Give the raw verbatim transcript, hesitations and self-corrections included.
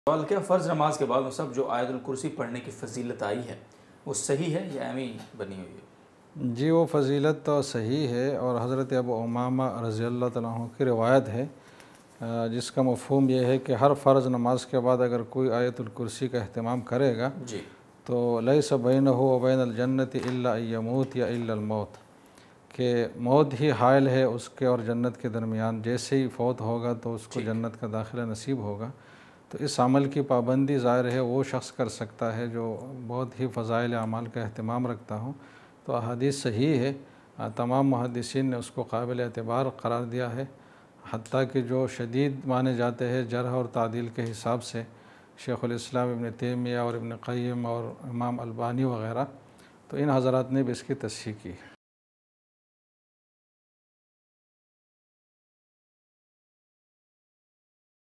سوال کیا فرض نماز کے بعد سب جو آیت الکرسی پڑھنے کی فضیلت آئی ہے وہ صحیح ہے یا ایویں بنی ہوئی ہے؟ جی وہ فضیلت تو صحیح ہے، اور حضرت ابو امامہ رضی اللہ تعالیٰ عنہ کی روایت ہے جس کا مفہوم یہ ہے کہ ہر فرض نماز کے بعد اگر کوئی آیت الکرسی کا اہتمام کرے گا جی تو لیس بینہ و بین الجنت الا ان یموت یا الا الموت، کہ موت ہی حائل ہے اس کے اور جنت کے درمیان، جیسے ہی فوت ہوگا تو اس کو جنت کا داخلہ نصیب ہوگا۔ تو اس عمل کی پابندی ظاہر ہے وہ شخص کر سکتا ہے جو بہت ہی فضائل اعمال کا اہتمام رکھتا ہوں۔ تو احادیث صحیح ہے، تمام محدثین نے اس کو قابل اعتبار قرار دیا ہے، حتیٰ کہ جو شدید مانے جاتے ہیں جرح اور تعدیل کے حساب سے شیخ الاسلام ابن تیمیہ اور ابن قیم اور امام البانی وغیرہ، تو ان حضرات نے بھی اس کی تصحیح کی ہے۔